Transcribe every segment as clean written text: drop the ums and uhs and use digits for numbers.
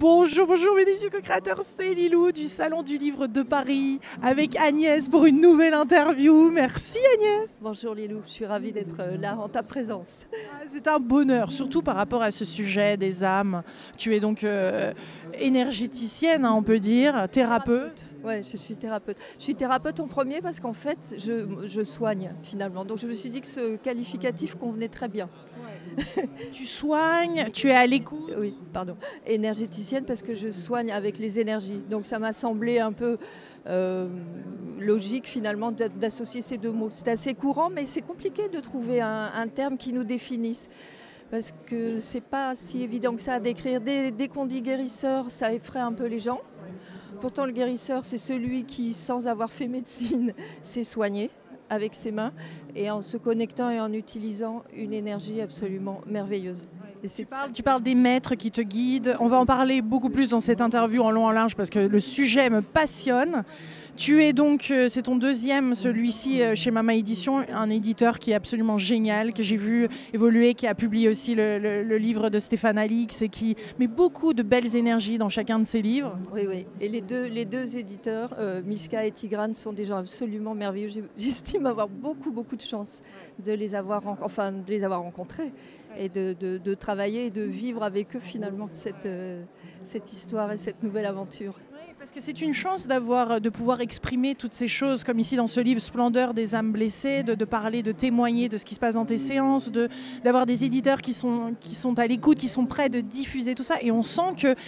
Bonjour, bonjour mes délicieux co-créateurs, c'est Lilou du Salon du Livre de Paris avec Agnès pour une nouvelle interview. Merci Agnès. Bonjour Lilou, je suis ravie d'être là en ta présence. C'est un bonheur, surtout par rapport à ce sujet des âmes. Tu es donc énergéticienne, hein, on peut dire, thérapeute. Oui, je suis thérapeute. Je suis thérapeute en premier parce qu'en fait, je soigne finalement. Donc je me suis dit que ce qualificatif convenait très bien. Tu soignes, tu es à l'écoute. Oui, pardon. Énergéticienne parce que je soigne avec les énergies. Donc ça m'a semblé un peu logique finalement d'associer ces deux mots. C'est assez courant, mais c'est compliqué de trouver un terme qui nous définisse. Parce que c'est pas si évident que ça à décrire. Dès qu'on dit guérisseur, ça effraie un peu les gens. Pourtant, le guérisseur, c'est celui qui, sans avoir fait médecine, s'est soigné avec ses mains et en se connectant et en utilisant une énergie absolument merveilleuse. Et tu parles des maîtres qui te guident. On va en parler beaucoup plus dans cette interview en long en large parce que le sujet me passionne. Tu es donc, c'est ton deuxième, celui-ci chez Mama Édition, un éditeur qui est absolument génial, que j'ai vu évoluer, qui a publié aussi le livre de Stéphane Alix et qui met beaucoup de belles énergies dans chacun de ses livres. Oui, oui. Et les deux éditeurs, Mishka et Tigran, sont des gens absolument merveilleux. J'estime avoir beaucoup de chance de les avoir rencontrés et de travailler et de vivre avec eux finalement cette histoire et cette nouvelle aventure. Parce que c'est une chance de pouvoir exprimer toutes ces choses, comme ici dans ce livre Splendeur des âmes blessées, de parler, de témoigner de ce qui se passe dans tes séances, d'avoir des éditeurs qui sont à l'écoute, qui sont prêts de diffuser tout ça. Et on sent que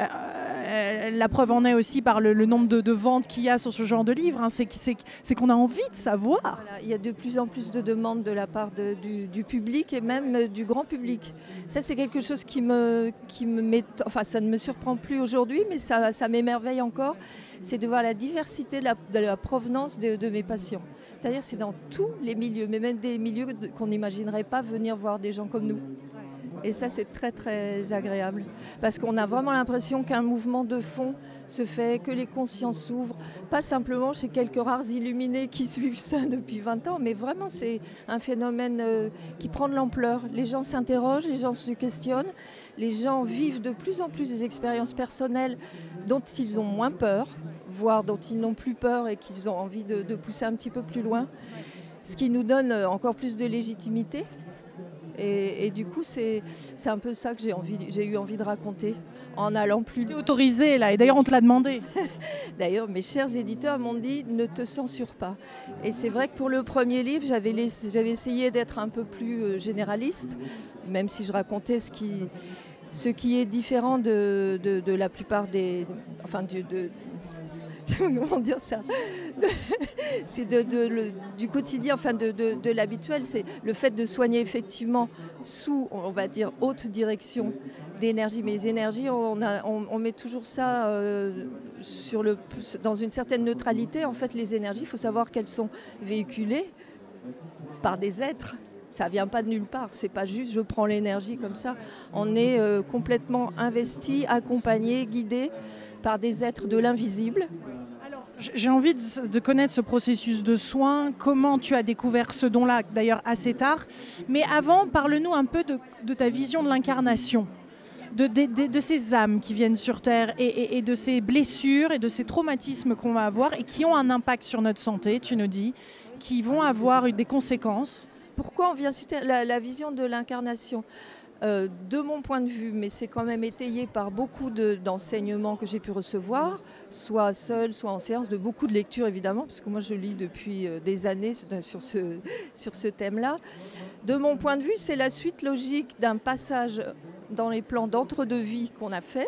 la preuve en est aussi par le nombre de ventes qu'il y a sur ce genre de livre, hein, c'est qu'on a envie de savoir. Voilà, il y a de plus en plus de demandes de la part du public et même du grand public. Ça, c'est quelque chose qui me met, enfin, ça ne me surprend plus aujourd'hui, mais ça m'émerveille encore, c'est de voir la diversité de la provenance de mes patients. C'est-à-dire c'est dans tous les milieux, mais même des milieux qu'on n'imaginerait pas venir voir des gens comme nous. Et ça, c'est très, très agréable. Parce qu'on a vraiment l'impression qu'un mouvement de fond se fait, que les consciences s'ouvrent. Pas simplement chez quelques rares illuminés qui suivent ça depuis 20 ans, mais vraiment, c'est un phénomène qui prend de l'ampleur. Les gens s'interrogent, les gens se questionnent, les gens vivent de plus en plus des expériences personnelles dont ils ont moins peur, voire dont ils n'ont plus peur et qu'ils ont envie de pousser un petit peu plus loin. Ce qui nous donne encore plus de légitimité. Et du coup, c'est un peu ça que j'ai eu envie de raconter en allant plus loin. Tu es autorisée là, et d'ailleurs on te l'a demandé. D'ailleurs, mes chers éditeurs m'ont dit ne te censure pas. Et c'est vrai que pour le premier livre, j'avais essayé d'être un peu plus généraliste, même si je racontais ce qui est différent de la plupart des... Enfin, comment dire ça? C'est du quotidien, enfin de l'habituel. C'est le fait de soigner effectivement sous, on va dire, haute direction d'énergie. Mais les énergies, on met toujours ça dans une certaine neutralité. En fait, les énergies, il faut savoir qu'elles sont véhiculées par des êtres. Ça ne vient pas de nulle part, c'est pas juste je prends l'énergie comme ça. On est complètement investi, accompagné, guidé par des êtres de l'invisible. J'ai envie de connaître ce processus de soin, comment tu as découvert ce don-là, d'ailleurs assez tard. Mais avant, parle-nous un peu de ta vision de l'incarnation, de ces âmes qui viennent sur Terre et de ces blessures et de ces traumatismes qu'on va avoir et qui ont un impact sur notre santé, tu nous dis, qui vont avoir des conséquences. Pourquoi on vient sur Terre ? La vision de l'incarnation de mon point de vue, mais c'est quand même étayé par beaucoup d'enseignements que j'ai pu recevoir, soit seul, soit en séance, de beaucoup de lectures évidemment, parce que moi je lis depuis des années sur ce thème-là. De mon point de vue, c'est la suite logique d'un passage dans les plans d'entre-deux-vie qu'on a fait.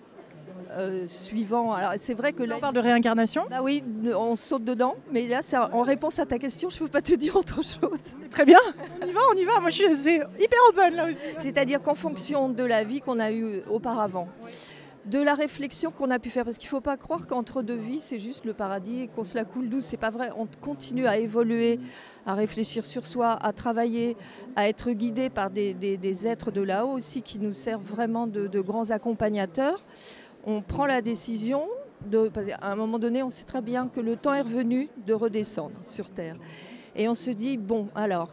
Suivant. Alors c'est vrai que là, on parle de réincarnation. Bah oui, on saute dedans, mais là, en réponse à ta question, je ne peux pas te dire autre chose. Très bien, on y va. Moi, c'est hyper open là aussi. C'est-à-dire qu'en fonction de la vie qu'on a eue auparavant, de la réflexion qu'on a pu faire, parce qu'il ne faut pas croire qu'entre deux vies, c'est juste le paradis et qu'on se la coule douce. C'est pas vrai. On continue à évoluer, à réfléchir sur soi, à travailler, à être guidé par des êtres de là-haut aussi qui nous servent vraiment de grands accompagnateurs. On prend la décision, à un moment donné, on sait très bien que le temps est revenu de redescendre sur Terre. Et on se dit, bon, alors,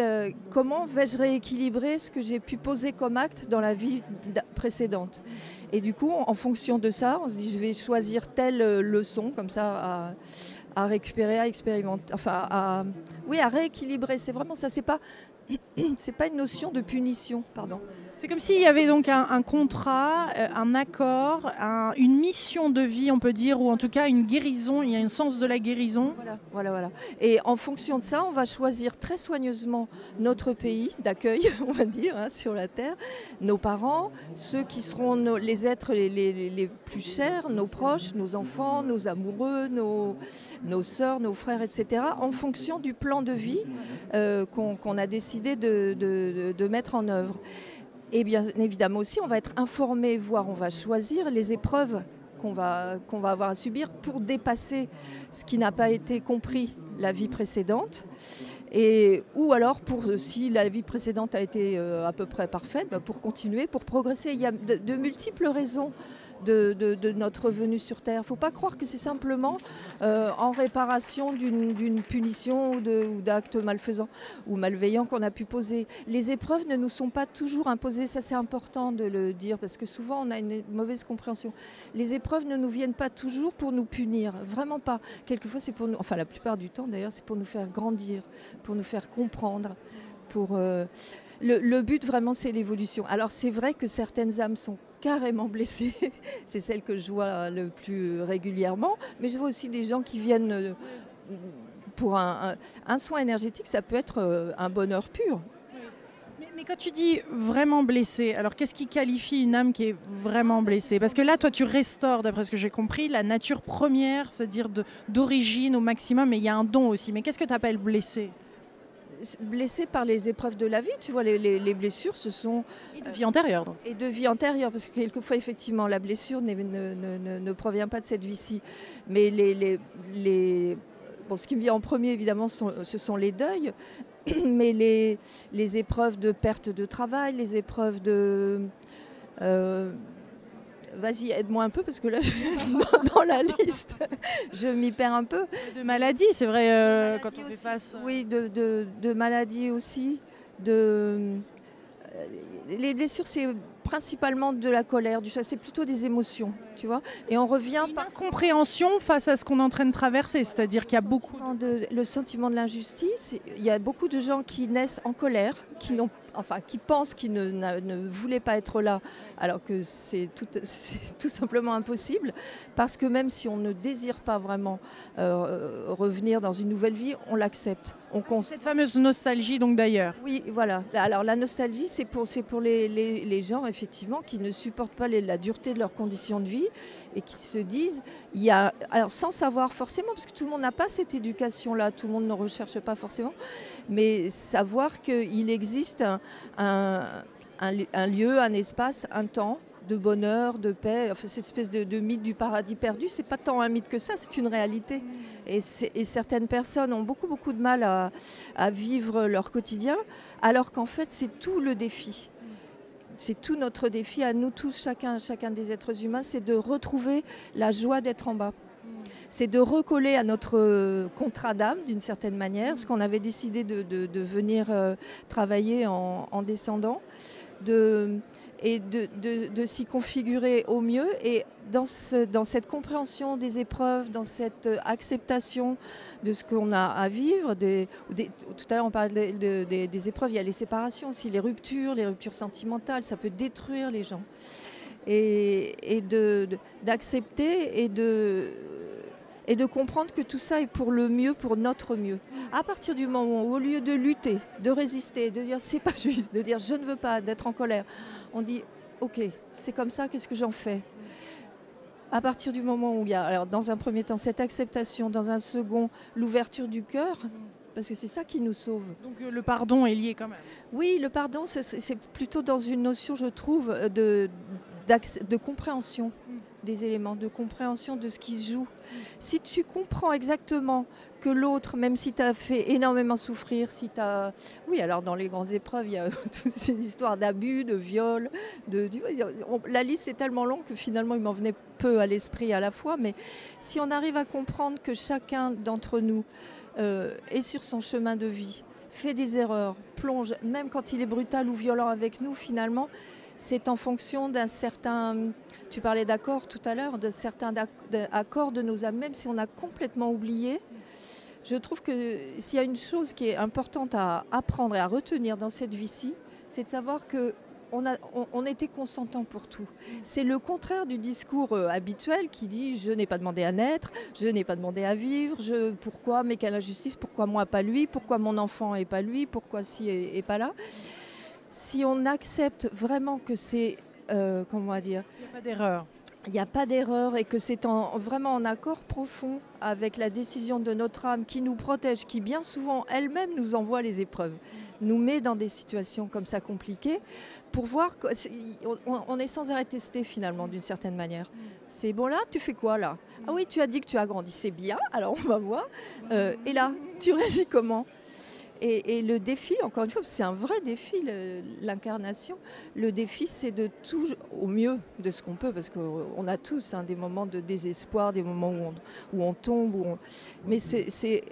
comment vais-je rééquilibrer ce que j'ai pu poser comme acte dans la vie précédente ? Et du coup, en fonction de ça, on se dit je vais choisir telle leçon comme ça à récupérer, à expérimenter, enfin à rééquilibrer. C'est vraiment ça. C'est pas une notion de punition, pardon. C'est comme s'il y avait donc un contrat, un accord, une mission de vie, on peut dire, ou en tout cas une guérison, il y a un sens de la guérison. Voilà. Et en fonction de ça, on va choisir très soigneusement notre pays d'accueil, on va dire, sur la Terre, nos parents, ceux qui seront les êtres les plus chers, nos proches, nos enfants, nos amoureux, nos sœurs, nos frères, etc., en fonction du plan de vie qu'on a décidé de mettre en œuvre. Et bien évidemment aussi, on va être informé, voire on va choisir les épreuves qu'on va avoir à subir pour dépasser ce qui n'a pas été compris la vie précédente. Ou alors, si la vie précédente a été à peu près parfaite, pour continuer, pour progresser. Il y a de multiples raisons de notre venue sur Terre. Il ne faut pas croire que c'est simplement en réparation d'une punition ou d'actes malfaisants ou malveillants qu'on a pu poser. Les épreuves ne nous sont pas toujours imposées, ça c'est important de le dire, parce que souvent on a une mauvaise compréhension. Les épreuves ne nous viennent pas toujours pour nous punir, vraiment pas. Quelquefois c'est pour nous, enfin la plupart du temps d'ailleurs, c'est pour nous faire grandir, pour nous faire comprendre, le but vraiment c'est l'évolution. Alors c'est vrai que certaines âmes sont carrément blessées, c'est celle que je vois le plus régulièrement, mais je vois aussi des gens qui viennent pour un soin énergétique, ça peut être un bonheur pur. Mais quand tu dis vraiment blessée, alors qu'est-ce qui qualifie une âme qui est vraiment blessée? Parce que là, toi, tu restaures, d'après ce que j'ai compris, la nature première, c'est-à-dire d'origine au maximum, mais il y a un don aussi. Mais qu'est-ce que tu appelles blessée? Blessés par les épreuves de la vie, tu vois, les blessures, ce sont... Et de vie antérieure, donc. Et de vie antérieure, parce que quelquefois, effectivement, la blessure ne provient pas de cette vie-ci. Mais ce qui me vient en premier, évidemment, ce sont les deuils, mais les épreuves de perte de travail, les épreuves de... Vas-y, aide-moi un peu parce que là, dans la liste, je m'y perds un peu. De maladies, c'est vrai, quand on fait face... Oui, de maladies aussi. Les blessures, c'est principalement de la colère, c'est plutôt des émotions, tu vois. Et on revient... Une incompréhension face à ce qu'on est en train de traverser, c'est-à-dire qu'il y a beaucoup... Le sentiment de l'injustice, il y a beaucoup de gens qui naissent en colère, qui pensent qu'ils ne voulaient pas être là, alors que c'est tout simplement impossible, parce que même si on ne désire pas vraiment revenir dans une nouvelle vie, on l'accepte. Cette fameuse nostalgie donc d'ailleurs. Oui, voilà. Alors la nostalgie, c'est pour les gens effectivement qui ne supportent pas la dureté de leurs conditions de vie et qui se disent, alors sans savoir forcément, parce que tout le monde n'a pas cette éducation-là, tout le monde ne recherche pas forcément, mais savoir qu'il existe un lieu, un espace, un temps de bonheur, de paix, enfin, cette espèce de mythe du paradis perdu, c'est pas tant un mythe que ça, c'est une réalité. Et certaines personnes ont beaucoup de mal à vivre leur quotidien, alors qu'en fait c'est tout le défi. C'est tout notre défi à nous tous, chacun des êtres humains, c'est de retrouver la joie d'être en bas. C'est de recoller à notre contrat d'âme d'une certaine manière, parce qu'on avait décidé de venir travailler en descendant, et de s'y configurer au mieux. Et dans cette compréhension des épreuves, dans cette acceptation de ce qu'on a à vivre, tout à l'heure on parlait des épreuves, il y a les séparations aussi, les ruptures sentimentales, ça peut détruire les gens. Et d'accepter et de comprendre que tout ça est pour le mieux, pour notre mieux. À partir du moment où, au lieu de lutter, de résister, de dire c'est pas juste, de dire je ne veux pas, d'être en colère, on dit ok, c'est comme ça, qu'est-ce que j'en fais? À partir du moment où il y a, alors dans un premier temps, cette acceptation, dans un second, l'ouverture du cœur, parce que c'est ça qui nous sauve. Donc le pardon est lié quand même. Oui, le pardon, c'est plutôt dans une notion, je trouve, de compréhension des éléments, de compréhension de ce qui se joue. Si tu comprends exactement que l'autre, même si tu as fait énormément souffrir, oui, alors dans les grandes épreuves, il y a toutes ces histoires d'abus, de viols, la liste est tellement longue que finalement il m'en venait peu à l'esprit à la fois, mais si on arrive à comprendre que chacun d'entre nous est sur son chemin de vie, fait des erreurs, plonge, même quand il est brutal ou violent avec nous, finalement, c'est en fonction d'un certain, tu parlais d'accords tout à l'heure, de certains accords de nos âmes, même si on a complètement oublié. Je trouve que s'il y a une chose qui est importante à apprendre et à retenir dans cette vie-ci, c'est de savoir que on était consentant pour tout. C'est le contraire du discours habituel qui dit « je n'ai pas demandé à naître, je n'ai pas demandé à vivre, pourquoi, mais quelle injustice, pourquoi moi pas lui, pourquoi mon enfant et pas lui, pourquoi ci et pas là ». Si on accepte vraiment que c'est, comment on va dire, il n'y a pas d'erreur. Il n'y a pas d'erreur et que c'est vraiment en accord profond avec la décision de notre âme qui nous protège, qui bien souvent elle-même nous envoie les épreuves, nous met dans des situations comme ça compliquées pour voir qu'on est sans arrêt testé finalement d'une certaine manière. C'est bon là, tu fais quoi là? Ah oui, tu as dit que tu as grandi, c'est bien, alors on va voir. Et là, tu réagis comment? Et le défi, encore une fois, c'est un vrai défi, l'incarnation. Le défi, c'est de tout, au mieux de ce qu'on peut, parce qu'on a tous des moments de désespoir, des moments où on tombe. Mais c'est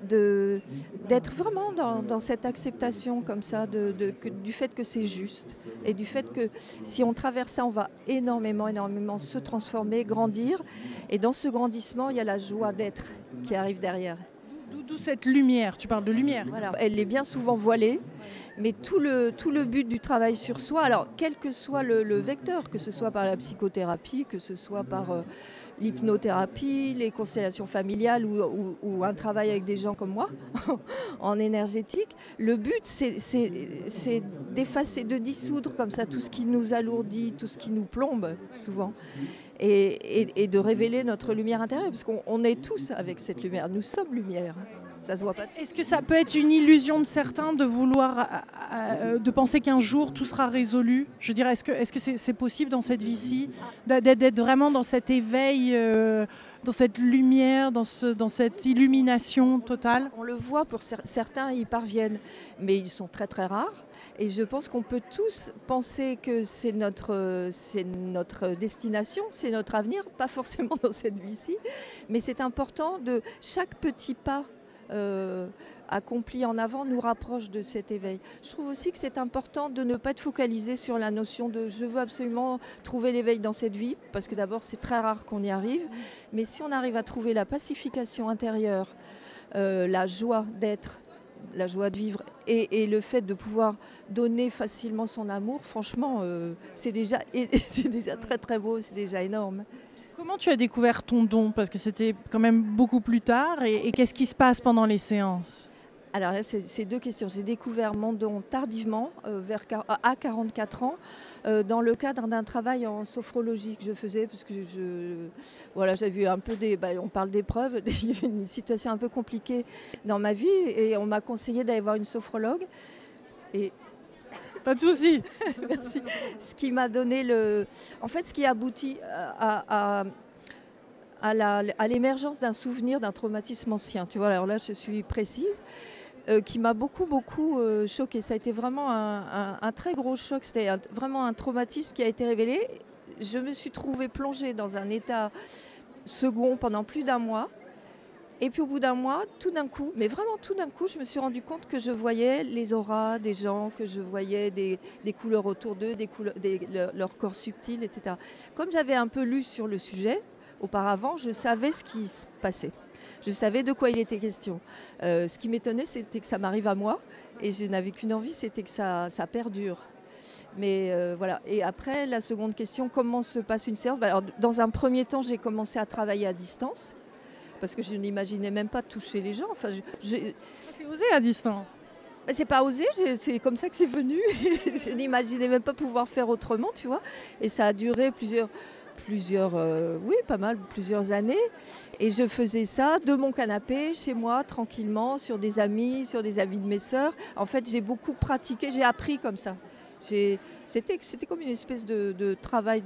d'être vraiment dans cette acceptation comme ça, du fait que c'est juste. Et du fait que si on traverse ça, on va énormément se transformer, grandir. Et dans ce grandissement, il y a la joie d'être qui arrive derrière. D'où cette lumière, tu parles de lumière. Voilà. Elle est bien souvent voilée, mais tout le but du travail sur soi, alors quel que soit le vecteur, que ce soit par la psychothérapie, que ce soit par l'hypnothérapie, les constellations familiales ou un travail avec des gens comme moi, en énergétique, le but c'est d'effacer, de dissoudre comme ça tout ce qui nous alourdit, tout ce qui nous plombe souvent. Et de révéler notre lumière intérieure, parce qu'on est tous avec cette lumière, nous sommes lumière, ça se voit pas. Est-ce que ça peut être une illusion de certains de vouloir, de penser qu'un jour tout sera résolu? Je veux dire, est-ce que c'est possible dans cette vie-ci d'être vraiment dans cet éveil, dans cette lumière, dans cette illumination totale? On le voit, pour certains y parviennent, mais ils sont très très rares. Et je pense qu'on peut tous penser que c'est notre destination, c'est notre avenir, pas forcément dans cette vie-ci, mais c'est important de chaque petit pas accompli en avant nous rapproche de cet éveil. Je trouve aussi que c'est important de ne pas être focalisé sur la notion de je veux absolument trouver l'éveil dans cette vie, parce que d'abord c'est très rare qu'on y arrive, mais si on arrive à trouver la pacification intérieure, la joie d'être, la joie de vivre et le fait de pouvoir donner facilement son amour, franchement, c'est déjà très très beau, c'est déjà énorme. Comment tu as découvert ton don? Parce que c'était quand même beaucoup plus tard. Et qu'est-ce qui se passe pendant les séances? Alors là, c'est deux questions. J'ai découvert mon don tardivement, à 44 ans, dans le cadre d'un travail en sophrologie que je faisais, parce que j'avais eu un peu on parle d'épreuves, il y avait une situation un peu compliquée dans ma vie, et on m'a conseillé d'aller voir une sophrologue. Et pas de souci. Merci. Ce qui m'a donné ce qui aboutit à l'émergence d'un souvenir d'un traumatisme ancien. Tu vois, alors là, je suis précise. Qui m'a beaucoup choquée. Ça a été vraiment un très gros choc. C'était vraiment un traumatisme qui a été révélé. Je me suis trouvée plongée dans un état second pendant plus d'un mois. Et puis au bout d'un mois, tout d'un coup, mais vraiment tout d'un coup, je me suis rendu compte que je voyais les auras des gens, que je voyais des couleurs autour d'eux, leur corps subtil, etc. Comme j'avais un peu lu sur le sujet auparavant, je savais ce qui se passait. Je savais de quoi il était question. Ce qui m'étonnait, c'était que ça m'arrive à moi. Et je n'avais qu'une envie, c'était que ça perdure. Mais voilà. Et après, la seconde question, comment se passe une séance? Alors, dans un premier temps, j'ai commencé à travailler à distance. Parce que je n'imaginais même pas toucher les gens. Enfin, c'est osé à distance. C'est pas osé, c'est comme ça que c'est venu. Je n'imaginais même pas pouvoir faire autrement, tu vois. Et ça a duré plusieurs années. Et je faisais ça de mon canapé, chez moi, tranquillement, sur des amis de mes sœurs. En fait, j'ai beaucoup pratiqué, j'ai appris comme ça. C'était comme une espèce de travail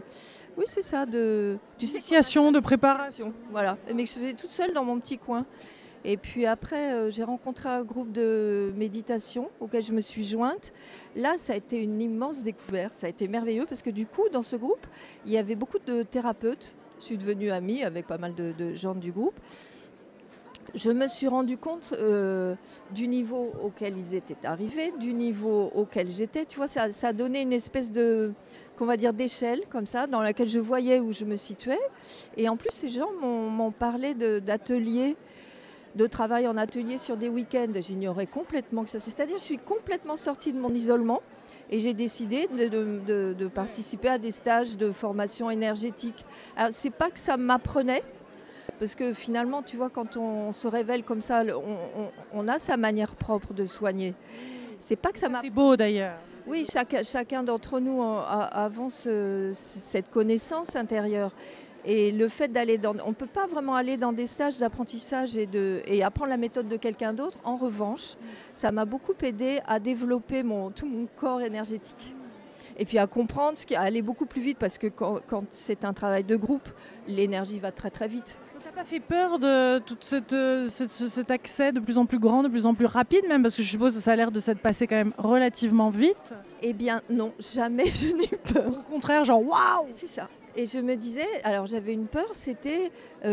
d'initiation, de préparation. Voilà, mais je faisais toute seule dans mon petit coin. Et puis après, j'ai rencontré un groupe de méditation auquel je me suis jointe. Là, ça a été une immense découverte, ça a été merveilleux parce que du coup, dans ce groupe, il y avait beaucoup de thérapeutes. Je suis devenue amie avec pas mal de gens du groupe. Je me suis rendu compte du niveau auquel ils étaient arrivés, du niveau auquel j'étais. Tu vois, ça a donné une espèce de, qu'on va dire, d'échelle comme ça, dans laquelle je voyais où je me situais. Et en plus, ces gens m'ont parlé d'ateliers, de travail en atelier sur des week-ends. J'ignorais complètement que ça. C'est-à-dire, je suis complètement sortie de mon isolement et j'ai décidé de participer à des stages de formation énergétique. Alors, c'est pas que ça m'apprenait. Parce que finalement, tu vois, quand on se révèle comme ça, on a sa manière propre de soigner. C'est pas que ça m'a... C'est beau d'ailleurs. Oui, chacun d'entre nous avons cette connaissance intérieure. Et le fait d'aller dans... On ne peut pas vraiment aller dans des stages d'apprentissage et apprendre la méthode de quelqu'un d'autre. En revanche, ça m'a beaucoup aidé à développer tout mon corps énergétique. Et puis à comprendre, à aller beaucoup plus vite, parce que quand c'est un travail de groupe, l'énergie va très très vite. Ça t'a pas fait peur de tout cet accès de plus en plus grand, de plus en plus rapide même, parce que je suppose que ça a l'air de s'être passé quand même relativement vite? Eh bien non, jamais je n'ai peur. Au contraire, genre waouh! C'est ça. Et je me disais, alors j'avais une peur, c'était,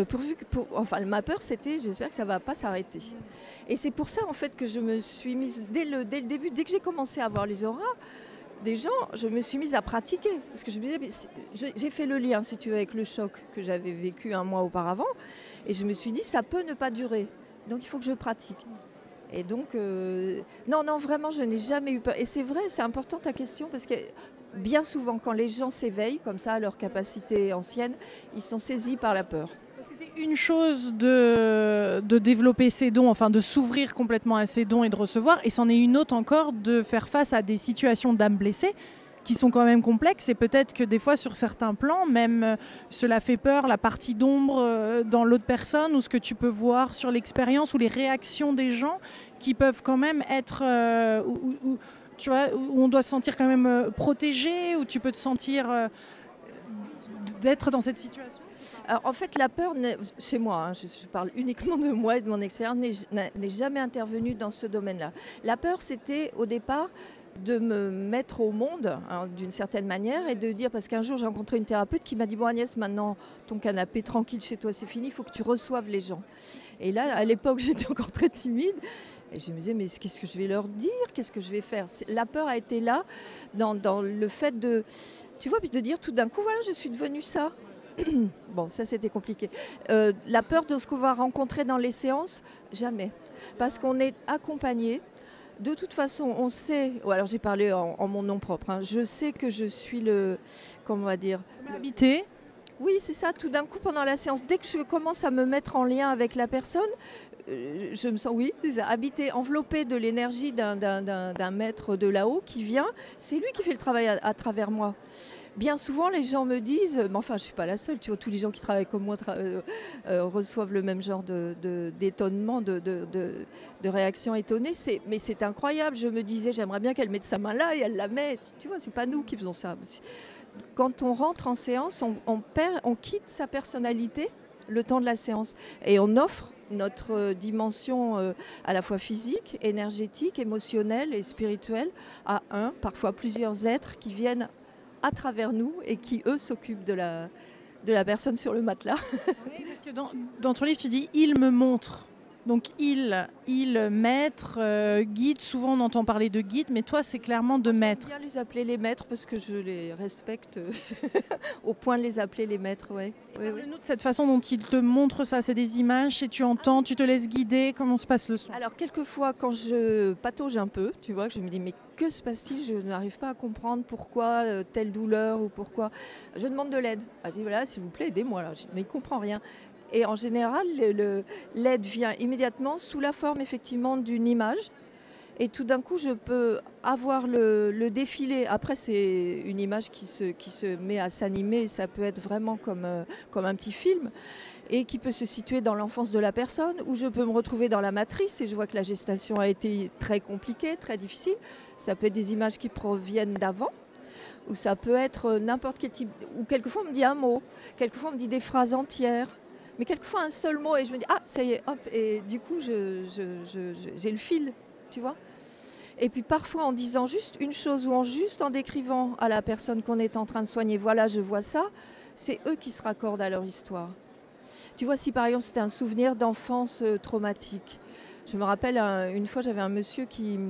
ma peur c'était, j'espère que ça ne va pas s'arrêter. Et c'est pour ça en fait que je me suis mise, dès le début, dès que j'ai commencé à voir les auras, des gens, je me suis mise à pratiquer. Parce que je me disais, j'ai fait le lien, si tu veux, avec le choc que j'avais vécu un mois auparavant. Et je me suis dit, ça peut ne pas durer. Donc il faut que je pratique. Et donc, non, vraiment, je n'ai jamais eu peur. Et c'est vrai, c'est important ta question, parce que bien souvent, quand les gens s'éveillent, comme ça, à leur capacité ancienne, ils sont saisis par la peur. Parce que c'est une chose de développer ses dons, enfin de s'ouvrir complètement à ses dons et de recevoir, et c'en est une autre encore de faire face à des situations d'âme blessée qui sont quand même complexes, et peut-être que des fois sur certains plans, même cela fait peur, la partie d'ombre dans l'autre personne, ou ce que tu peux voir sur l'expérience, ou les réactions des gens qui peuvent quand même être... tu vois, où on doit se sentir quand même protégé, où tu peux te sentir d'être dans cette situation. Alors, en fait, la peur, chez moi, hein, je parle uniquement de moi et de mon expérience, n'est jamais intervenue dans ce domaine-là. La peur, c'était au départ de me mettre au monde, hein, d'une certaine manière, et de dire, parce qu'un jour j'ai rencontré une thérapeute qui m'a dit, bon Agnès, maintenant ton canapé tranquille chez toi c'est fini, il faut que tu reçoives les gens. Et là, à l'époque, j'étais encore très timide. Et je me disais, mais qu'est-ce que je vais leur dire? Qu'est-ce que je vais faire? La peur a été là, dans le fait de, tu vois, de dire tout d'un coup, voilà, je suis devenue ça. Bon, ça c'était compliqué. La peur de ce qu'on va rencontrer dans les séances, jamais. Parce qu'on est accompagné. De toute façon, on sait, alors j'ai parlé en mon nom propre, hein, je sais que je suis comment on va dire, habité. Oui, c'est ça, tout d'un coup pendant la séance, dès que je commence à me mettre en lien avec la personne, je me sens, oui, c'est ça, habité, enveloppé de l'énergie d'un maître de là-haut qui vient, c'est lui qui fait le travail à travers moi. Bien souvent, les gens me disent, mais enfin, je ne suis pas la seule, tu vois, tous les gens qui travaillent comme moi reçoivent le même genre d'étonnement, de réaction étonnée. Mais c'est incroyable, je me disais, j'aimerais bien qu'elle mette sa main là et elle la met. Tu vois, ce n'est pas nous qui faisons ça. Quand on rentre en séance, on quitte sa personnalité le temps de la séance et on offre notre dimension à la fois physique, énergétique, émotionnelle et spirituelle à parfois plusieurs êtres qui viennent à travers nous et qui, eux, s'occupent de la personne sur le matelas. Oui, parce que dans ton livre, tu dis « il me montre ». Donc il, maître, guide, souvent on entend parler de guide, mais toi c'est clairement de maître. J'aime bien les appeler les maîtres parce que je les respecte au point de les appeler les maîtres. Ouais. Parle-nous de cette façon dont il te montre ça, c'est des images et tu entends, tu te laisses guider, comment se passe le son? Alors quelquefois quand je patauge un peu, tu vois, je me dis mais que se passe-t-il? Je n'arrive pas à comprendre pourquoi telle douleur ou pourquoi. Je demande de l'aide. Je dis voilà, s'il vous plaît, aidez-moi là, je n'y comprends rien. Et en général, l'aide vient immédiatement sous la forme effectivement d'une image. Et tout d'un coup, je peux avoir le défilé. Après, c'est une image qui se met à s'animer. Ça peut être vraiment comme un petit film et qui peut se situer dans l'enfance de la personne, où je peux me retrouver dans la matrice et je vois que la gestation a été très compliquée, très difficile. Ça peut être des images qui proviennent d'avant, ou ça peut être n'importe quel type. Ou quelquefois, on me dit un mot, quelquefois, on me dit des phrases entières. Mais quelquefois un seul mot et je me dis ah ça y est hop, et du coup j'ai le fil, tu vois. Et puis parfois en disant juste une chose ou juste en décrivant à la personne qu'on est en train de soigner, voilà je vois ça, c'est eux qui se raccordent à leur histoire. Tu vois, si par exemple c'était un souvenir d'enfance traumatique. Je me rappelle, une fois j'avais un monsieur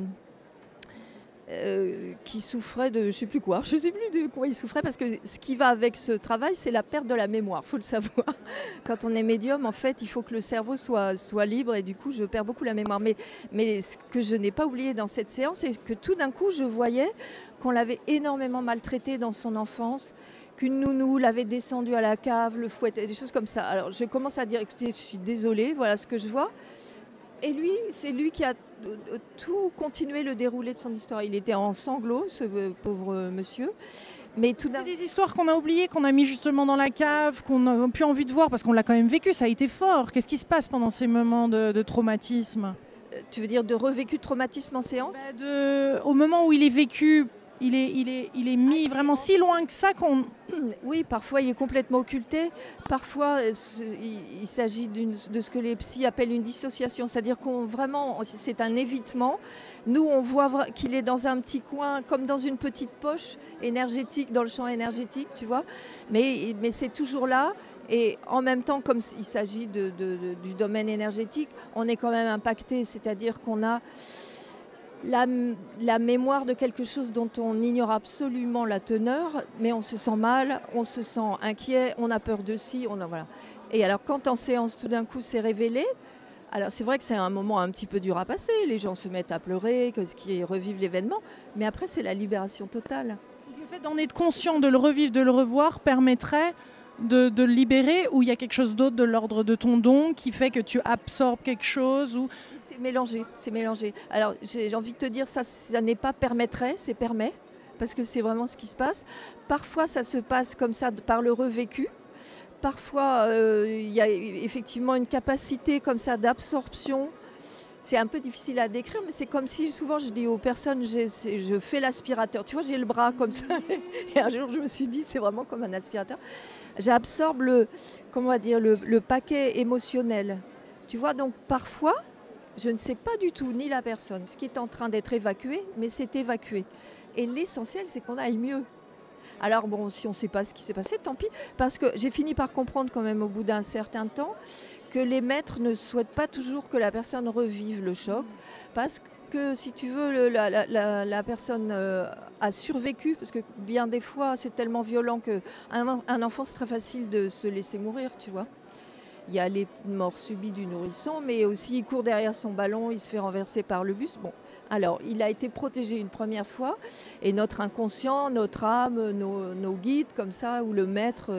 qui souffrait de je sais plus quoi. Je sais plus de quoi il souffrait parce que ce qui va avec ce travail, c'est la perte de la mémoire, faut le savoir. Quand on est médium, en fait, il faut que le cerveau soit libre et du coup, je perds beaucoup la mémoire. Mais ce que je n'ai pas oublié dans cette séance, c'est que tout d'un coup, je voyais qu'on l'avait énormément maltraité dans son enfance, qu'une nounou l'avait descendu à la cave, le fouettait, des choses comme ça. Alors, je commence à dire, écoutez, je suis désolée, voilà ce que je vois. Et lui, c'est lui qui a tout continué le déroulé de son histoire. Il était en sanglots, ce pauvre monsieur. Mais tout C'est des histoires qu'on a oubliées, qu'on a mis justement dans la cave, qu'on n'a plus envie de voir parce qu'on l'a quand même vécu, ça a été fort. Qu'est-ce qui se passe pendant ces moments de traumatisme? Tu veux dire de revécu de traumatisme en séance? Au moment où il est vécu, il est mis vraiment si loin que ça qu'on... Oui, parfois il est complètement occulté. Parfois il s'agit de ce que les psys appellent une dissociation, c'est-à-dire qu'on vraiment c'est un évitement. Nous on voit qu'il est dans un petit coin, comme dans une petite poche énergétique, dans le champ énergétique, tu vois. Mais c'est toujours là. Et en même temps, comme il s'agit du domaine énergétique, on est quand même impacté, c'est-à-dire qu'on a la mémoire de quelque chose dont on ignore absolument la teneur, mais on se sent mal, on se sent inquiet, on a peur de ci, voilà. Et alors quand en séance tout d'un coup c'est révélé, alors c'est vrai que c'est un moment un petit peu dur à passer, les gens se mettent à pleurer, qu'ils revivent l'événement, mais après c'est la libération totale. Le fait d'en être conscient, de le revivre, de le revoir, permettrait de le libérer, ou il y a quelque chose d'autre de l'ordre de ton don qui fait que tu absorbes quelque chose ou... C'est mélangé, c'est mélangé. Alors j'ai envie de te dire, ça n'est pas permettrait, c'est permet, parce que c'est vraiment ce qui se passe. Parfois ça se passe comme ça par le revécu. Parfois il y a effectivement une capacité comme ça d'absorption. C'est un peu difficile à décrire, mais c'est comme si souvent je dis aux personnes, je fais l'aspirateur. Tu vois, j'ai le bras comme ça. Et un jour je me suis dit, c'est vraiment comme un aspirateur. J'absorbe le paquet émotionnel. Tu vois, donc parfois, je ne sais pas du tout, ni la personne, ce qui est en train d'être évacué, mais c'est évacué. Et l'essentiel, c'est qu'on aille mieux. Alors bon, si on ne sait pas ce qui s'est passé, tant pis. Parce que j'ai fini par comprendre quand même au bout d'un certain temps que les maîtres ne souhaitent pas toujours que la personne revive le choc. Parce que si tu veux, la personne a survécu. Parce que bien des fois, c'est tellement violent qu'un enfant, c'est très facile de se laisser mourir, tu vois. Il y a les morts subies du nourrisson, mais aussi il court derrière son ballon, il se fait renverser par le bus. Bon, alors il a été protégé une première fois, et notre inconscient, notre âme, nos guides, comme ça, ou le maître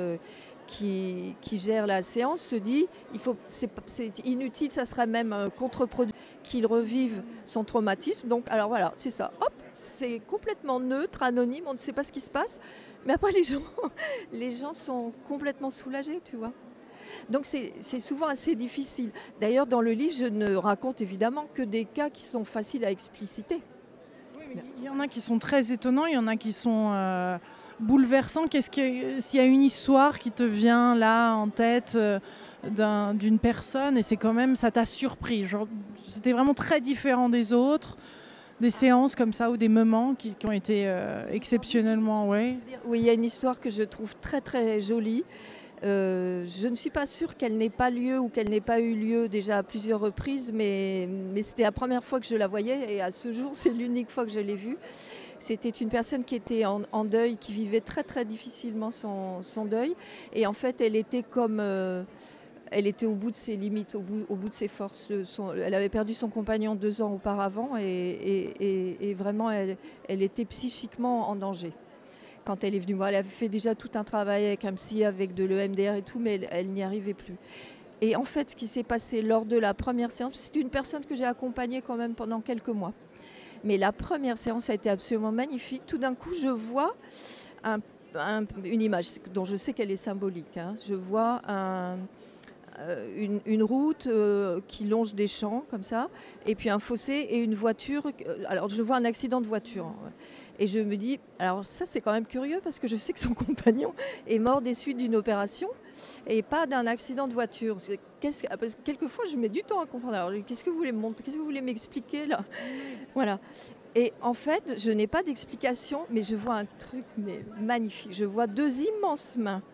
qui gère la séance se dit, c'est inutile, ça serait même contre-productif qu'il revive son traumatisme. Donc, alors voilà, c'est ça. Hop, c'est complètement neutre, anonyme, on ne sait pas ce qui se passe, mais après les gens sont complètement soulagés, tu vois. Donc c'est souvent assez difficile. D'ailleurs, dans le livre, je ne raconte évidemment que des cas qui sont faciles à expliciter. Oui, il y en a qui sont très étonnants, il y en a qui sont bouleversants. S'il y a une histoire qui te vient là en tête d'une personne, et c'est quand même, ça t'a surpris, genre, c'était vraiment très différent des autres, des séances comme ça ou des moments qui ont été exceptionnellement... Ouais. Oui, il y a une histoire que je trouve très très jolie. Je ne suis pas sûre qu'elle n'ait pas lieu ou qu'elle n'ait pas eu lieu déjà à plusieurs reprises, mais c'était la première fois que je la voyais et à ce jour, c'est l'unique fois que je l'ai vue. C'était une personne qui était en deuil, qui vivait très très difficilement son deuil. Et en fait, elle était comme... elle était au bout de ses limites, au bout de ses forces. Elle avait perdu son compagnon 2 ans auparavant et vraiment, elle était psychiquement en danger. Quand elle est venue voir, elle avait fait déjà tout un travail avec un psy, avec de l'EMDR et tout, mais elle n'y arrivait plus. Et en fait, ce qui s'est passé lors de la première séance, c'est une personne que j'ai accompagnée quand même pendant quelques mois. Mais la première séance a été absolument magnifique. Tout d'un coup, je vois une image dont je sais qu'elle est symbolique. Hein. Je vois une route qui longe des champs, comme ça, et puis un fossé et une voiture. Alors, je vois un accident de voiture. Et je me dis, alors ça c'est quand même curieux parce que je sais que son compagnon est mort des suites d'une opération et pas d'un accident de voiture. Parce que quelquefois je mets du temps à comprendre. Alors qu'est-ce que vous voulez montrer, qu'est-ce que vous voulez m'expliquer là? Voilà. Et en fait, je n'ai pas d'explication, mais je vois un truc magnifique. Je vois 2 immenses mains,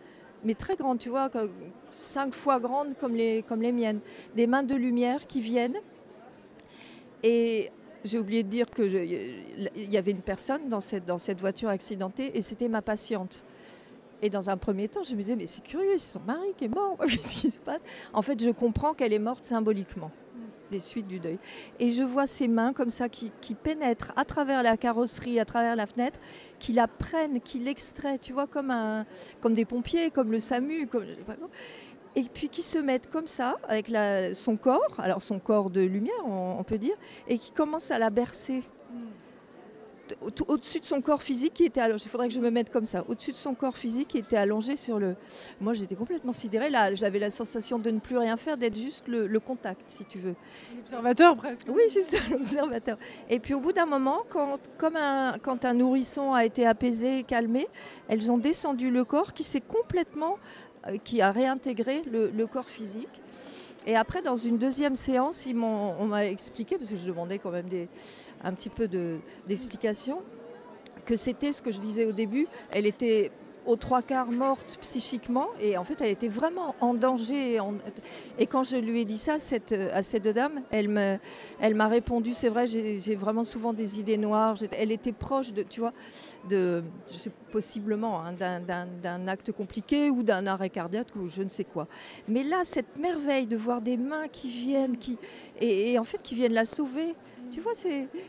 mais très grandes, tu vois, 5 fois grandes comme les miennes. Des mains de lumière qui viennent. Et j'ai oublié de dire qu'il y avait une personne dans cette voiture accidentée et c'était ma patiente. Et dans un premier temps, je me disais, mais c'est curieux, c'est son mari qui est mort, qu'est-ce qui se passe? En fait, je comprends qu'elle est morte symboliquement des suites du deuil. Et je vois ses mains comme ça qui pénètrent à travers la carrosserie, à travers la fenêtre, qui la prennent, qui l'extraient, tu vois, comme des pompiers, comme le SAMU, et puis qui se mettent comme ça, avec son corps, alors son corps de lumière, on peut dire, et qui commencent à la bercer. Au-dessus de son corps physique qui était allongé, il faudrait que je me mette comme ça, au-dessus de son corps physique qui était allongé sur le... Moi j'étais complètement sidérée, là j'avais la sensation de ne plus rien faire, d'être juste le contact si tu veux. L'observateur presque. Oui, juste l'observateur. Et puis au bout d'un moment, quand un nourrisson a été apaisé, calmé, elles ont descendu le corps qui a réintégré le corps physique. Et après, dans une deuxième séance, on m'a expliqué, parce que je demandais quand même un petit peu d'explication, que c'était ce que je disais au début, elle était aux 3/4 morte psychiquement, et en fait, elle était vraiment en danger. Et quand je lui ai dit ça à ces deux dames, elle m'a répondu, c'est vrai, j'ai vraiment souvent des idées noires. Elle était proche tu vois, je sais, possiblement d'un acte compliqué ou d'un arrêt cardiaque ou je ne sais quoi. Mais là, cette merveille de voir des mains qui viennent, et en fait qui viennent la sauver, tu vois,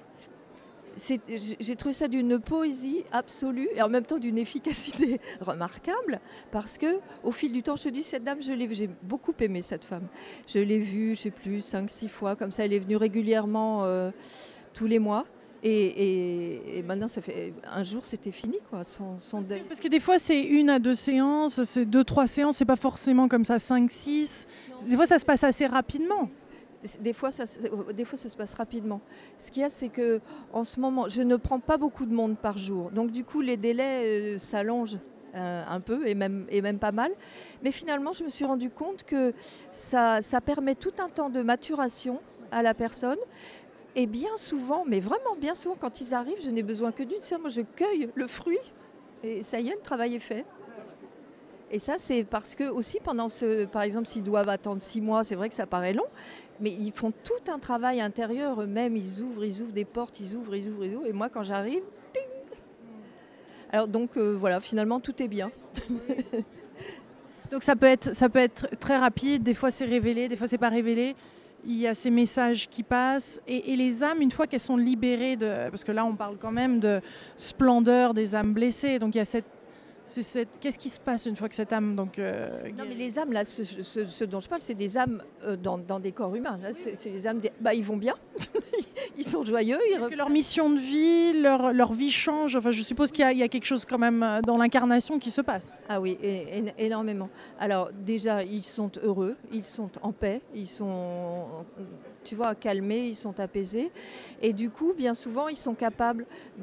j'ai trouvé ça d'une poésie absolue et en même temps d'une efficacité remarquable parce que au fil du temps, je te dis, cette dame, j'ai beaucoup aimé cette femme. Je l'ai vue, je sais plus, 5-6 fois, comme ça, elle est venue régulièrement tous les mois. Et maintenant, ça fait un jour, c'était fini, quoi, son deuil. Parce que des fois, c'est 1 à 2 séances, c'est 2-3 séances, c'est pas forcément comme ça 5-6. Des fois, ça se passe assez rapidement. Des fois, ça se passe rapidement. Ce qu'il y a, c'est que en ce moment, je ne prends pas beaucoup de monde par jour. Donc, du coup, les délais s'allongent un peu et même pas mal. Mais finalement, je me suis rendu compte que ça permet tout un temps de maturation à la personne. Et bien souvent, mais vraiment bien souvent, quand ils arrivent, je n'ai besoin que d'une séance. Moi, je cueille le fruit et ça y est, le travail est fait. Et ça, c'est parce que aussi, par exemple, s'ils doivent attendre 6 mois, c'est vrai que ça paraît long, mais ils font tout un travail intérieur eux-mêmes. Ils ouvrent des portes, ils ouvrent. Et moi, quand j'arrive, ding. Alors donc, voilà, finalement, tout est bien. Donc ça peut être très rapide, des fois c'est révélé, des fois c'est pas révélé. Il y a ces messages qui passent et les âmes, une fois qu'elles sont libérées parce que là on parle quand même de splendeur des âmes blessées, donc il y a qu'est-ce qui se passe une fois que cette âme non mais les âmes là, ce dont je parle, c'est des âmes dans des corps humains. Là, c'est les âmes ils vont bien, ils sont joyeux. Que leur mission de vie, leur vie change. Enfin, je suppose qu'il y a quelque chose quand même dans l'incarnation qui se passe. Ah oui, énormément. Alors déjà, ils sont heureux, ils sont en paix, ils sont, tu vois, calmés, ils sont apaisés. Et du coup, bien souvent, ils sont capables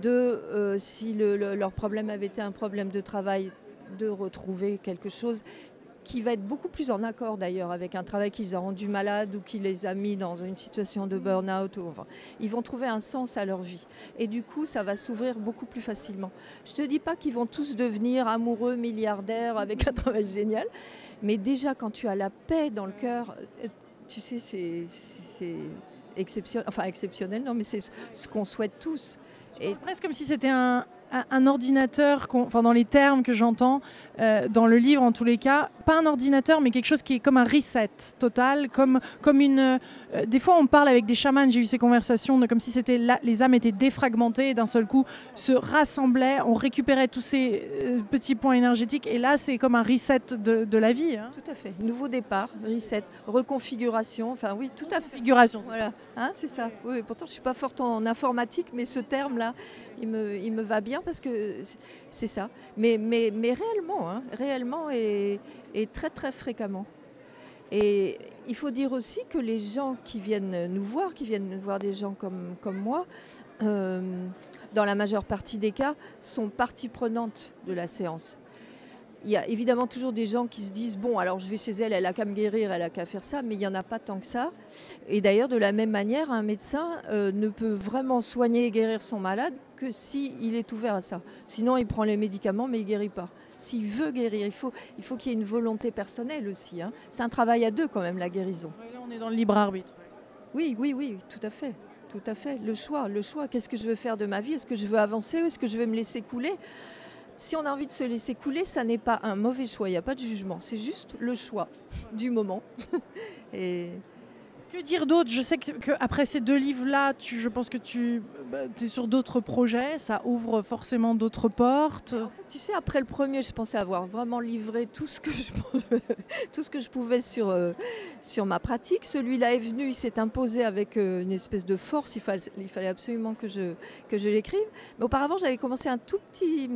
si leur problème avait été un problème de travail, de retrouver quelque chose qui va être beaucoup plus en accord d'ailleurs avec un travail qui les a rendus malades ou qui les a mis dans une situation de burn-out. Enfin, ils vont trouver un sens à leur vie. Et du coup, ça va s'ouvrir beaucoup plus facilement. Je ne te dis pas qu'ils vont tous devenir amoureux, milliardaires avec un travail génial, mais déjà quand tu as la paix dans le cœur, tu sais, c'est exceptionnel. Enfin, exceptionnel, non, mais c'est ce qu'on souhaite tous. Et presque comme si c'était un ordinateur, enfin dans les termes que j'entends dans le livre en tous les cas, pas un ordinateur mais quelque chose qui est comme un reset total, comme une... des fois on parle avec des chamans, j'ai eu ces conversations comme si les âmes étaient défragmentées et d'un seul coup se rassemblaient, on récupérait tous ces petits points énergétiques et là c'est comme un reset de la vie. Hein. Tout à fait, nouveau départ, reset, reconfiguration, enfin oui, tout à fait. Configuration. Voilà, hein, c'est ça. Oui, pourtant je ne suis pas forte en informatique mais ce terme-là, il me va bien parce que c'est ça. Mais réellement, hein, réellement et très très fréquemment. Et il faut dire aussi que les gens qui viennent nous voir des gens comme moi, dans la majeure partie des cas, sont partie prenante de la séance. Il y a évidemment toujours des gens qui se disent « Bon, alors je vais chez elle, elle a qu'à me guérir, elle a qu'à faire ça », mais il n'y en a pas tant que ça. Et d'ailleurs, de la même manière, un médecin ne peut vraiment soigner et guérir son malade que s'il est ouvert à ça. Sinon, il prend les médicaments, mais il ne guérit pas. s'il veut guérir. Il faut qu'il y ait une volonté personnelle aussi. Hein. C'est un travail à deux quand même, la guérison. Ouais, là, on est dans le libre arbitre. Oui, oui, oui, tout à fait. Tout à fait. Le choix. Qu'est-ce que je veux faire de ma vie? Est-ce que je veux avancer ou est-ce que je veux me laisser couler? Si on a envie de se laisser couler, ça n'est pas un mauvais choix. Il n'y a pas de jugement. C'est juste le choix du moment. Et... Que dire d'autre? Je sais qu'après ces 2 livres-là, je pense que tu es sur d'autres projets. Ça ouvre forcément d'autres portes. En fait, tu sais, après le premier, je pensais avoir vraiment livré tout ce que je pouvais sur ma pratique. Celui-là est venu, il s'est imposé avec une espèce de force. Il fallait absolument que je l'écrive. Mais auparavant, j'avais commencé un tout petit,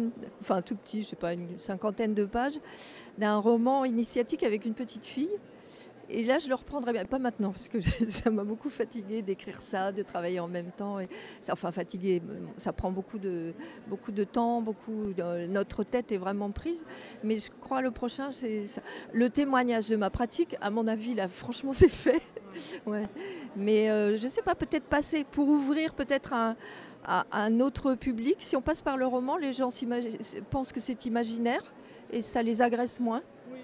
je sais pas, une 50aine de pages d'un roman initiatique avec une petite fille. Et là, je le reprendrai bien. Pas maintenant, parce que ça m'a beaucoup fatiguée d'écrire ça, de travailler en même temps. Enfin, fatiguée, ça prend beaucoup de temps, notre tête est vraiment prise. Mais je crois le prochain, c'est ça. Le témoignage de ma pratique, à mon avis, là, franchement, c'est fait. Ouais. Mais je ne sais pas, peut-être passer pour ouvrir peut-être à un autre public. Si on passe par le roman, les gens pensent que c'est imaginaire et ça les agresse moins.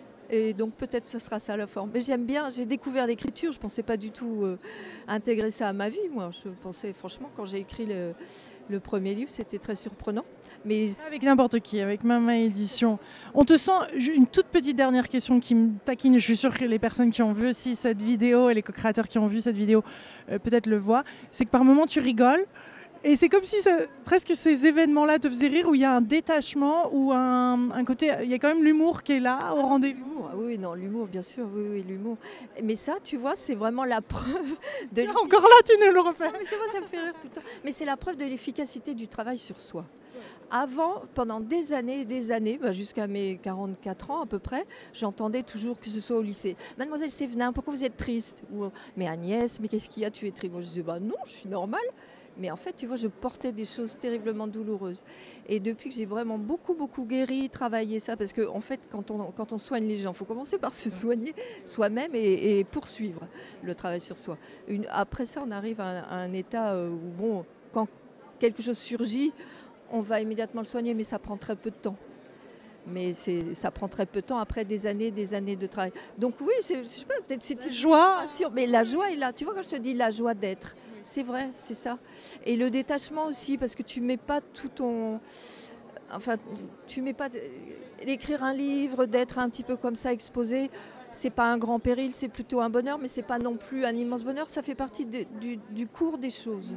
Et donc peut-être ce sera ça la forme. Mais j'aime bien, j'ai découvert l'écriture, je ne pensais pas du tout intégrer ça à ma vie. Moi, je pensais franchement, quand j'ai écrit le premier livre, c'était très surprenant. Mais... Avec n'importe qui, avec Mama Édition. On te sent, une toute petite dernière question qui me taquine, je suis sûre que les personnes qui ont vu aussi cette vidéo et les co-créateurs qui ont vu cette vidéo peut-être le voient, c'est que par moments tu rigoles. Et c'est comme si presque ces événements-là te faisaient rire, où il y a un détachement, ou un côté, il y a quand même l'humour qui est là, au rendez-vous. Oui, non, l'humour, bien sûr, oui, l'humour. Mais ça, tu vois, c'est vraiment la preuve de... Encore là, tu ne le refais. Mais c'est vrai, ça me fait rire tout le temps. Mais c'est la preuve de l'efficacité du travail sur soi. Avant, pendant des années, jusqu'à mes 44 ans à peu près, j'entendais toujours, que ce soit au lycée, « Mademoiselle Stévenin, pourquoi vous êtes triste ?» ou « Mais Agnès, mais qu'est-ce qu'il y a, tu es triste ?» Moi, je disais, « Non, je suis normale. » Mais en fait, tu vois, je portais des choses terriblement douloureuses. Et depuis que j'ai vraiment beaucoup guéri, travaillé ça, parce qu'en fait, quand on soigne les gens, il faut commencer par se soigner soi-même et poursuivre le travail sur soi. Après ça, on arrive à un état où, bon, quand quelque chose surgit, on va immédiatement le soigner, mais ça prend très peu de temps. Mais ça prend très peu de temps après des années de travail. Donc oui, je sais pas, peut-être c'est une joie. Mais la joie est là. Tu vois, quand je te dis la joie d'être, c'est vrai, c'est ça. Et le détachement aussi, parce que tu mets pas tout ton... Enfin, tu mets pas... D'écrire un livre, d'être un petit peu comme ça exposé, c'est pas un grand péril, c'est plutôt un bonheur, mais c'est pas non plus un immense bonheur. Ça fait partie du cours des choses.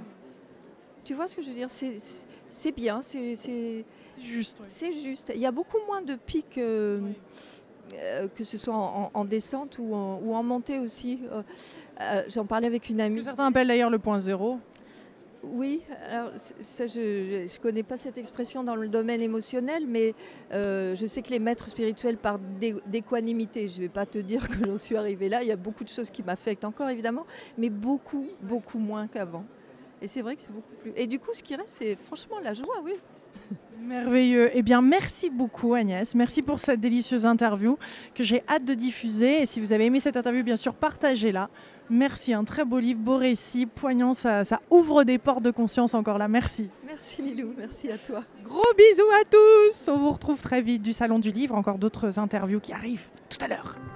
Tu vois ce que je veux dire? C'est bien, c'est juste. Ouais. C'est juste. Il y a beaucoup moins de pics, que ce soit en descente ou en montée aussi. J'en parlais avec une amie. Certains appellent d'ailleurs le point zéro. Oui, alors ça, je ne connais pas cette expression dans le domaine émotionnel, mais je sais que les maîtres spirituels parlent d'équanimité. Je ne vais pas te dire que j'en suis arrivée là. Il y a beaucoup de choses qui m'affectent encore, évidemment, mais beaucoup moins qu'avant. Et c'est vrai que c'est beaucoup plus... Et du coup, ce qui reste, c'est franchement la joie, oui. Merveilleux. Eh bien, merci beaucoup Agnès. Merci pour cette délicieuse interview que j'ai hâte de diffuser. Et si vous avez aimé cette interview, bien sûr, partagez-la. Merci, un très beau livre, beau récit, poignant. Ça ouvre des portes de conscience encore là. Merci. Merci Lilou, merci à toi. Gros bisous à tous. On vous retrouve très vite du Salon du Livre. Encore d'autres interviews qui arrivent tout à l'heure.